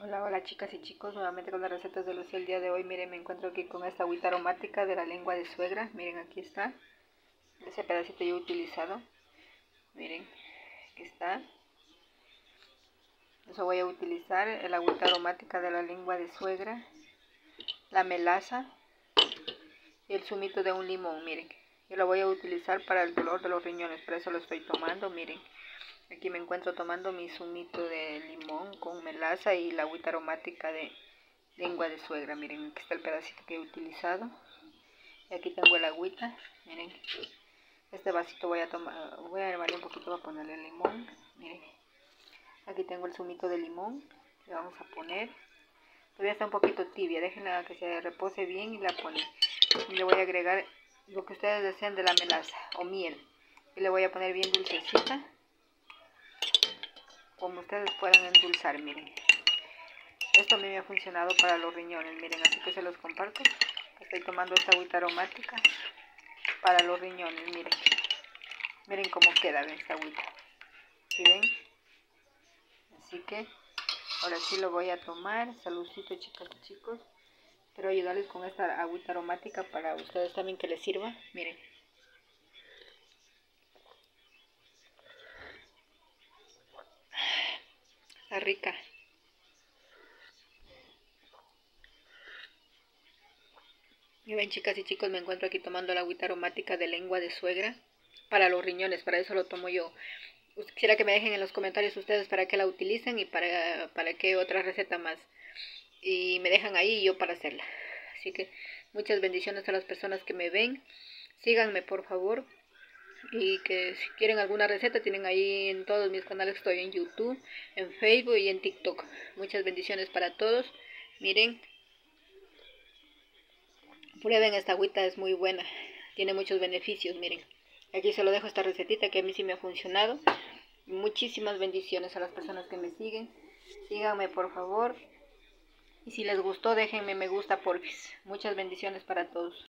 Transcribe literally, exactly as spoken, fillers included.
Hola, hola chicas y chicos, nuevamente con las recetas de Lucía el día de hoy. Miren, me encuentro aquí con esta agüita aromática de la lengua de suegra. Miren, aquí está, ese pedacito yo he utilizado. Miren, aquí está. Eso voy a utilizar, el agüita aromática de la lengua de suegra, la melaza y el zumito de un limón. Miren, yo lo voy a utilizar para el dolor de los riñones, por eso lo estoy tomando. Miren, aquí me encuentro tomando mi zumito de limón con melaza y la agüita aromática de lengua de suegra. Miren, aquí está el pedacito que he utilizado. Y aquí tengo el agüita. Miren, este vasito voy a tomar, voy a hervarle un poquito para ponerle el limón. Miren, aquí tengo el zumito de limón. Le vamos a poner. Todavía está un poquito tibia, déjenla que se repose bien y la ponen. Y le voy a agregar lo que ustedes deseen de la melaza o miel. Y le voy a poner bien dulcecita, como ustedes puedan endulzar. Miren, esto a mí me ha funcionado para los riñones. Miren, así que se los comparto. Estoy tomando esta agüita aromática para los riñones. Miren, miren cómo queda esta agüita. ¿Sí ven? Así que ahora sí lo voy a tomar. Saludcito, chicas y chicos. Quiero ayudarles con esta agüita aromática para ustedes también que les sirva. Miren. Está rica. Y ven, chicas y chicos, me encuentro aquí tomando la agüita aromática de lengua de suegra para los riñones. Para eso lo tomo yo. Quisiera que me dejen en los comentarios ustedes para qué la utilizan y para, para qué otra receta más. Y me dejan ahí yo para hacerla. Así que muchas bendiciones a las personas que me ven. Síganme por favor. Y que si quieren alguna receta tienen ahí en todos mis canales. Estoy en YouTube, en Facebook y en TikTok. Muchas bendiciones para todos. Miren, prueben esta agüita, es muy buena. Tiene muchos beneficios, miren. Aquí se lo dejo esta recetita que a mí sí me ha funcionado. Muchísimas bendiciones a las personas que me siguen. Síganme por favor. Y si les gustó, déjenme me gusta porfis. Muchas bendiciones para todos.